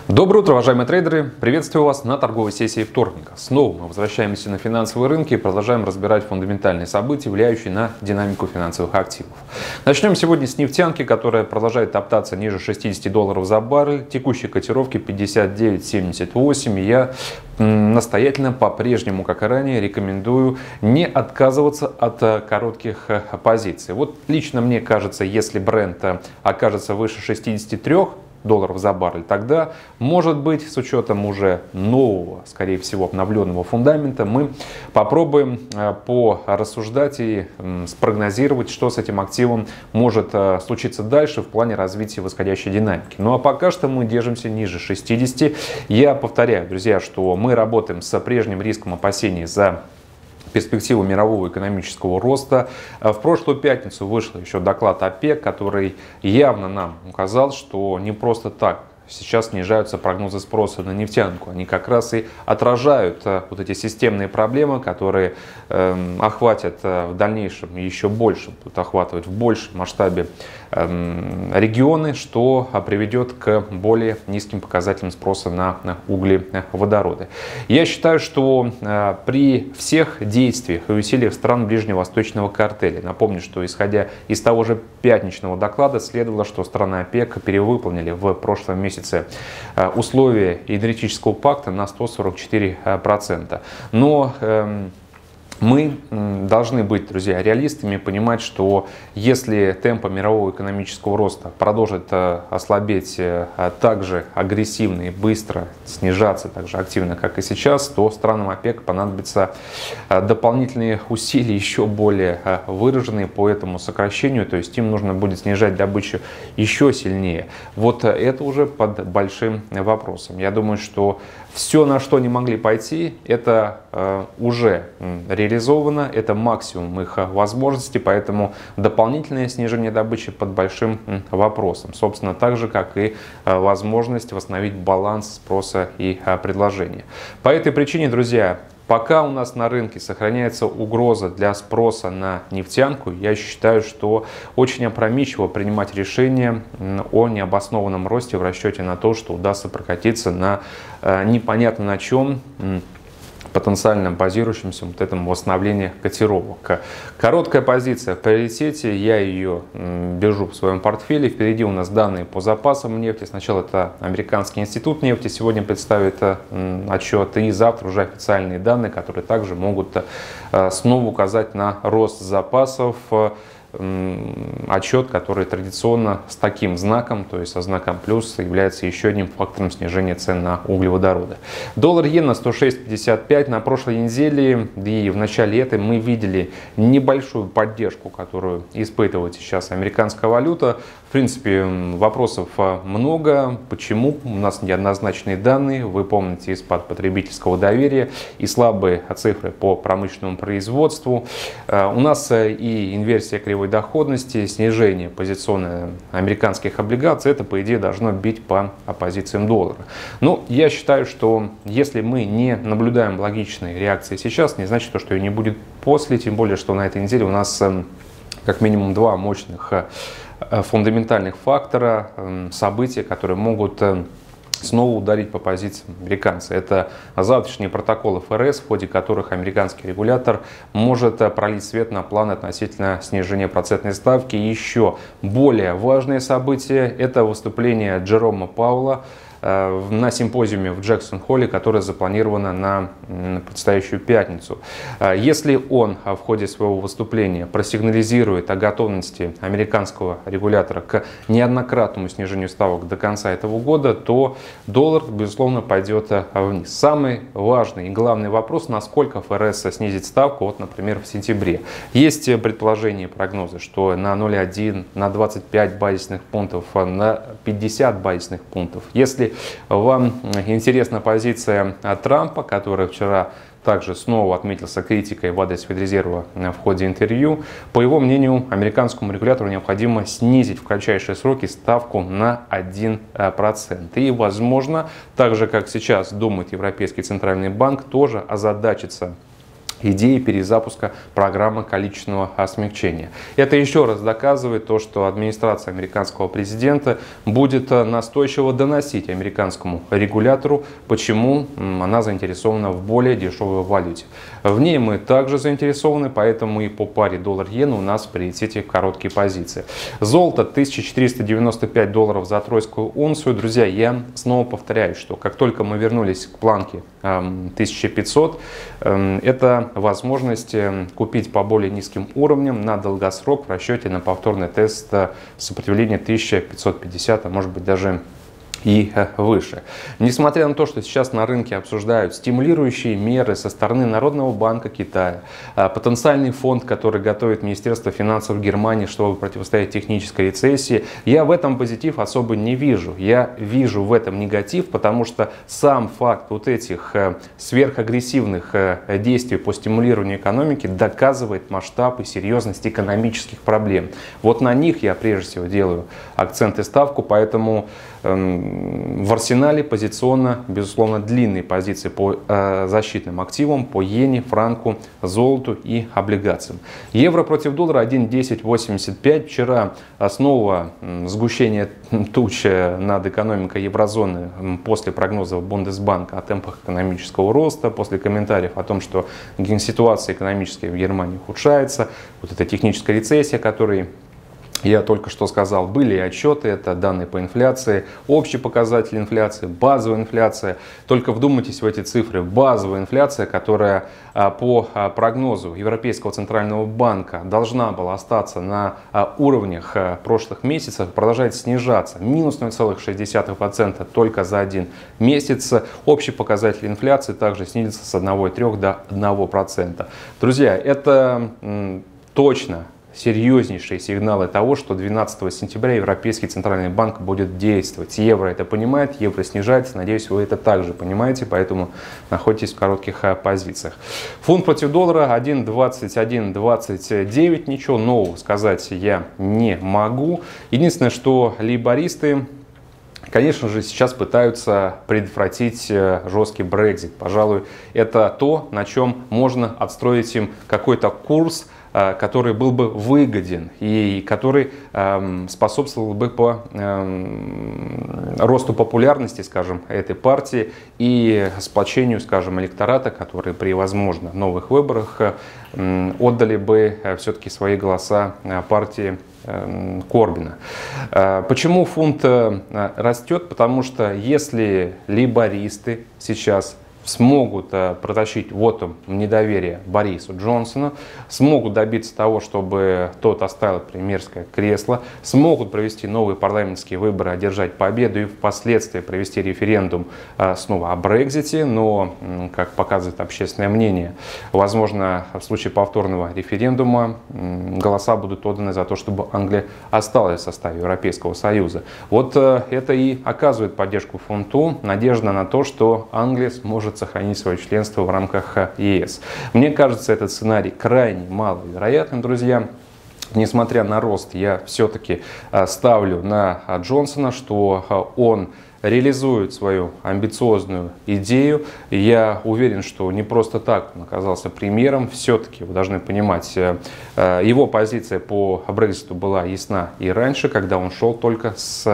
Доброе утро, уважаемые трейдеры! Приветствую вас на торговой сессии вторника. Снова мы возвращаемся на финансовые рынки и продолжаем разбирать фундаментальные события, влияющие на динамику финансовых активов. Начнем сегодня с нефтянки, которая продолжает топтаться ниже $60 за баррель. Текущие котировки 59.78. Я настоятельно по-прежнему, как и ранее, рекомендую не отказываться от коротких позиций. Вот лично мне кажется, если бренд окажется выше $63 за баррель, тогда, может быть, с учетом уже нового, скорее всего, обновленного фундамента, мы попробуем порассуждать и спрогнозировать, что с этим активом может случиться дальше в плане развития восходящей динамики. Ну а пока что мы держимся ниже 60. Я повторяю, друзья, что мы работаем с прежним риском опасений за перспективу мирового экономического роста. В прошлую пятницу вышел еще доклад ОПЕК, который явно нам указал, что не просто так сейчас снижаются прогнозы спроса на нефтянку. Они как раз и отражают вот эти системные проблемы, которые охватят в дальнейшем еще больше, будут охватывать в большем масштабе регионы, что приведет к более низким показателям спроса на углеводороды. Я считаю, что при всех действиях и усилиях стран ближневосточного картеля, напомню, что исходя из того же пятничного доклада, следовало, что страны ОПЕК перевыполнили в прошлом месяце условия энергетического пакта на 144%. Но мы должны быть, друзья, реалистами и понимать, что если темпы мирового экономического роста продолжат ослабеть так же агрессивно и быстро, снижаться так же активно, как и сейчас, то странам ОПЕК понадобятся дополнительные усилия, еще более выраженные по этому сокращению, то есть им нужно будет снижать добычу еще сильнее. Вот это уже под большим вопросом. Я думаю, что все, на что они могли пойти, это уже реализовано, это максимум их возможностей, поэтому дополнительное снижение добычи под большим вопросом. Собственно, так же, как и возможность восстановить баланс спроса и предложения. По этой причине, друзья, пока у нас на рынке сохраняется угроза для спроса на нефтянку, я считаю, что очень опрометчиво принимать решение о необоснованном росте в расчете на то, что удастся прокатиться на непонятно на чем, потенциально базирующемся вот этом восстановлении котировок. Короткая позиция в приоритете, я ее держу в своем портфеле. Впереди у нас данные по запасам нефти. Сначала это Американский институт нефти сегодня представит отчет, и завтра уже официальные данные, которые также могут снова указать на рост запасов. Отчет, который традиционно с таким знаком, то есть со знаком плюс, является еще одним фактором снижения цен на углеводороды. Доллар-иена 106.55. На прошлой неделе и в начале этой мы видели небольшую поддержку, которую испытывает сейчас американская валюта. В принципе, вопросов много. Почему? У нас неоднозначные данные. Вы помните, и спад потребительского доверия, и слабые цифры по промышленному производству. У нас и инверсия кривой доходности, снижение позиционных американских облигаций. Это, по идее, должно бить по позициям доллара. Но я считаю, что если мы не наблюдаем логичной реакции сейчас, не значит, что ее не будет после. Тем более, что на этой неделе у нас как минимум два мощных фундаментальных фактора, события, которые могут снова ударить по позициям американцев. Это завтрашние протоколы ФРС, в ходе которых американский регулятор может пролить свет на план относительно снижения процентной ставки. И еще более важное событие – это выступление Джерома Пауэлла на симпозиуме в Джексон-Холле, которое запланировано на предстоящую пятницу. Если он в ходе своего выступления просигнализирует о готовности американского регулятора к неоднократному снижению ставок до конца этого года, то доллар, безусловно, пойдет вниз. Самый важный и главный вопрос, насколько ФРС снизит ставку, вот, например, в сентябре. Есть предположения, прогнозы, что на 0,1, на 25 базисных пунктов, на 50 базисных пунктов. Если вам интересна позиция Трампа, который вчера также снова отметился критикой в адрес Федрезерва в ходе интервью, по его мнению, американскому регулятору необходимо снизить в кратчайшие сроки ставку на 1%. И, возможно, так же, как сейчас думает Европейский центральный банк, тоже озадачится идеи перезапуска программы количественного смягчения. Это еще раз доказывает то, что администрация американского президента будет настойчиво доносить американскому регулятору, почему она заинтересована в более дешевой валюте. В ней мы также заинтересованы, поэтому и по паре доллар-иена у нас в приоритете короткие позиции. Золото 1495 долларов за тройскую унцию. Друзья, я снова повторяю, что как только мы вернулись к планке 1500, это возможность купить по более низким уровням на долгосрок в расчете на повторный тест сопротивления 1550, а может быть даже и выше. Несмотря на то, что сейчас на рынке обсуждают стимулирующие меры со стороны Народного банка Китая, потенциальный фонд, который готовит Министерство финансов Германии, чтобы противостоять технической рецессии, я в этом позитив особо не вижу. Я вижу в этом негатив, потому что сам факт вот этих сверхагрессивных действий по стимулированию экономики доказывает масштаб и серьезность экономических проблем. Вот на них я прежде всего делаю акцент и ставку, поэтому в арсенале позиционно, безусловно, длинные позиции по защитным активам, по иене, франку, золоту и облигациям. Евро против доллара 1.1085. Вчера снова сгущение туч над экономикой еврозоны после прогнозов Бундесбанка о темпах экономического роста, после комментариев о том, что ситуация экономическая в Германии ухудшается, вот эта техническая рецессия, которой я только что сказал, были отчеты, это данные по инфляции, общий показатель инфляции, базовая инфляция. Только вдумайтесь в эти цифры. Базовая инфляция, которая по прогнозу Европейского центрального банка должна была остаться на уровнях прошлых месяцев, продолжает снижаться. Минус 0,6% только за один месяц. Общий показатель инфляции также снизится с 1,3 до 1%. Друзья, это точно серьезнейшие сигналы того, что 12 сентября Европейский центральный банк будет действовать. Евро это понимает, евро снижается. Надеюсь, вы это также понимаете, поэтому находитесь в коротких позициях. Фунт против доллара 1.2129. Ничего нового сказать я не могу. Единственное, что лейбористы, конечно же, сейчас пытаются предотвратить жесткий Брексит. Пожалуй, это то, на чем можно отстроить им какой-то курс, который был бы выгоден и который способствовал бы по росту популярности, скажем, этой партии и сплочению, скажем, электората, который при, возможно, новых выборах отдали бы все-таки свои голоса партии Корбина. Почему фунт растет? Потому что если лейбористы сейчас смогут протащить вотум недоверия Борису Джонсону, смогут добиться того, чтобы тот оставил премьерское кресло, смогут провести новые парламентские выборы, одержать победу и впоследствии провести референдум снова о Брексите, но, как показывает общественное мнение, возможно, в случае повторного референдума голоса будут отданы за то, чтобы Англия осталась в составе Европейского Союза. Вот это и оказывает поддержку фунту, надежда на то, что Англия сможет сохранить свое членство в рамках ЕС. Мне кажется, этот сценарий крайне маловероятным, друзья. Несмотря на рост, я все-таки ставлю на Джонсона, что он реализует свою амбициозную идею. Я уверен, что не просто так он оказался премьером. Все-таки вы должны понимать, его позиция по Брекситу была ясна и раньше, когда он шел только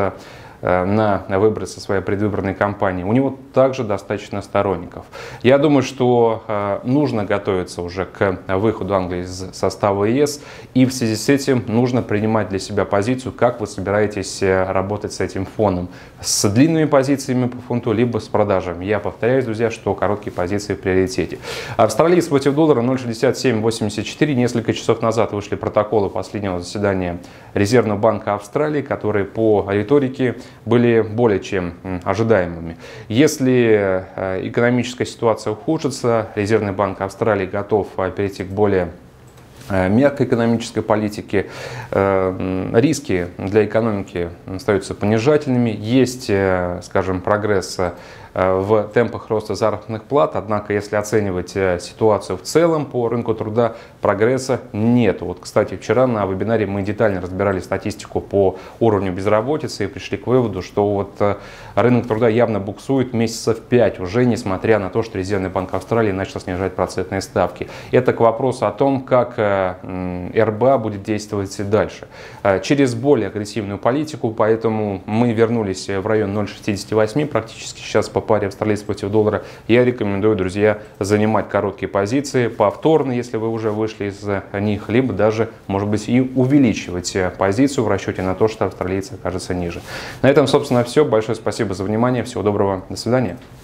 на выборы со своей предвыборной кампанией. У него также достаточно сторонников. Я думаю, что нужно готовиться уже к выходу Англии из состава ЕС, и в связи с этим нужно принимать для себя позицию, как вы собираетесь работать с этим фоном. С длинными позициями по фунту, либо с продажами. Я повторяюсь, друзья, что короткие позиции в приоритете. Австралиец против доллара 0,6784. Несколько часов назад вышли протоколы последнего заседания Резервного банка Австралии, которые по риторике были более чем ожидаемыми. Если экономическая ситуация ухудшится, Резервный банк Австралии готов перейти к более мягкой экономической политике. Риски для экономики остаются понижательными. Есть, скажем, прогресс в темпах роста заработных плат. Однако, если оценивать ситуацию в целом по рынку труда, прогресса нет. Вот, кстати, вчера на вебинаре мы детально разбирали статистику по уровню безработицы и пришли к выводу, что вот рынок труда явно буксует месяцев 5 уже, несмотря на то, что Резервный банк Австралии начал снижать процентные ставки. Это к вопросу о том, как РБА будет действовать дальше. Через более агрессивную политику, поэтому мы вернулись в район 0,68 практически сейчас по паре австралийцев против доллара. Я рекомендую, друзья, занимать короткие позиции, повторно, если вы уже вышли из них, либо даже, может быть, и увеличивать позицию в расчете на то, что австралийцы окажутся ниже. На этом, собственно, все. Большое спасибо за внимание. Всего доброго. До свидания.